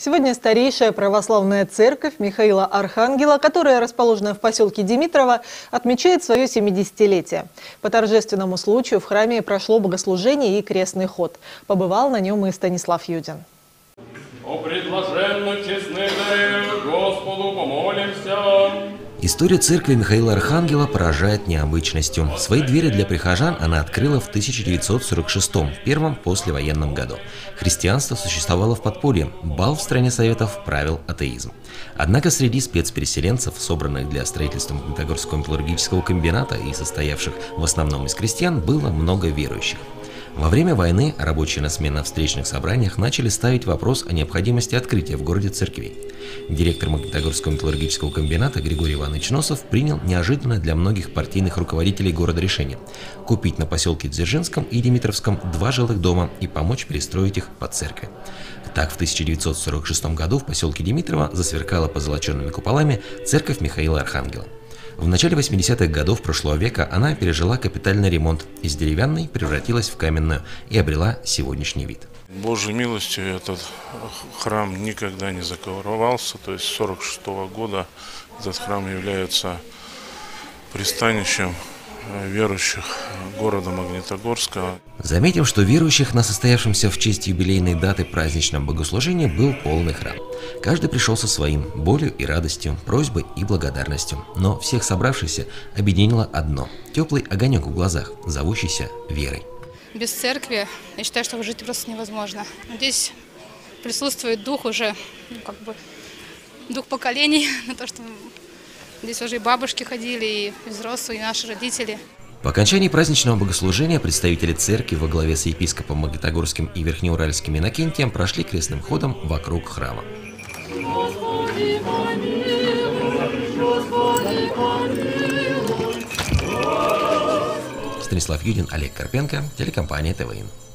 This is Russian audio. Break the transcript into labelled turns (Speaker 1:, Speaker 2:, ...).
Speaker 1: Сегодня старейшая православная церковь Михаила Архангела, которая расположена в поселке Димитрово, отмечает свое 70-летие. По торжественному случаю в храме прошло богослужение и крестный ход. Побывал на нем и Станислав Юдин.
Speaker 2: О предложенную честны Господу помолимся.
Speaker 3: История церкви Михаила Архангела поражает необычностью. Свои двери для прихожан она открыла в 1946-м, первом послевоенном году. Христианство существовало в подполье, бал в стране советов правил атеизм. Однако среди спецпереселенцев, собранных для строительства Магнитогорского металлургического комбината и состоявших в основном из крестьян, было много верующих. Во время войны рабочие на сменных встречных собраниях начали ставить вопрос о необходимости открытия в городе церквей. Директор Магнитогорского металлургического комбината Григорий Иванович Носов принял неожиданное для многих партийных руководителей города решение – купить на поселке Дзержинском и Димитровском 2 жилых дома и помочь перестроить их под церкви. Так, в 1946 году в поселке Димитрово засверкала позолоченными куполами церковь Михаила Архангела. В начале 80-х годов прошлого века она пережила капитальный ремонт, из деревянной превратилась в каменную и обрела сегодняшний вид.
Speaker 4: Божьей милостью этот храм никогда не закрывался, то есть с 1946 года этот храм является пристанищем верующих города Магнитогорска.
Speaker 3: Заметим, что верующих на состоявшемся в честь юбилейной даты праздничном богослужении был полный храм. Каждый пришел со своим болью и радостью, просьбой и благодарностью. Но всех собравшихся объединило одно – теплый огонек в глазах, зовущийся верой.
Speaker 5: Без церкви, я считаю, что жить просто невозможно. Здесь присутствует дух уже, дух поколений, на то, что здесь уже и бабушки ходили, и взрослые, и наши родители.
Speaker 3: По окончании праздничного богослужения представители церкви во главе с епископом Магнитогорским и Верхнеуральским Иннокентием прошли крестным ходом вокруг храма. Станислав Юдин, Олег Карпенко, телекомпания ТВ.